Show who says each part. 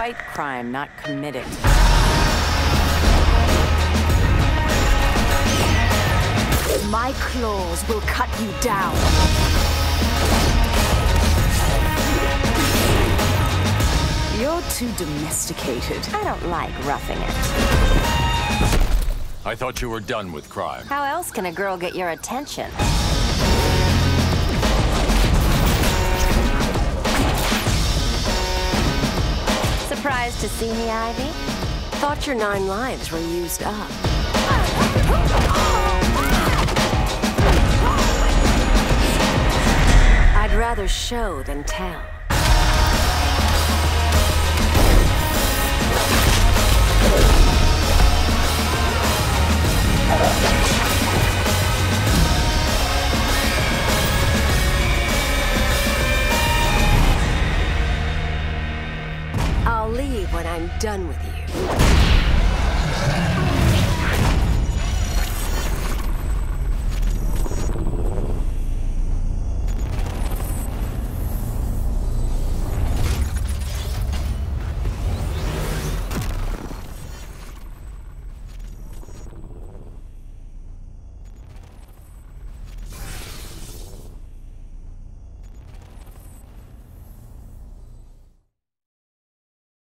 Speaker 1: fight crime, not commit it.
Speaker 2: My claws will cut you down. You're too domesticated.
Speaker 1: I don't like roughing it.
Speaker 3: I thought you were done with crime.
Speaker 1: How else can a girl get your attention? Surprised to see me, Ivy?
Speaker 4: Thought your 9 lives were used up. I'd rather show than tell. I'll leave when I'm done with you.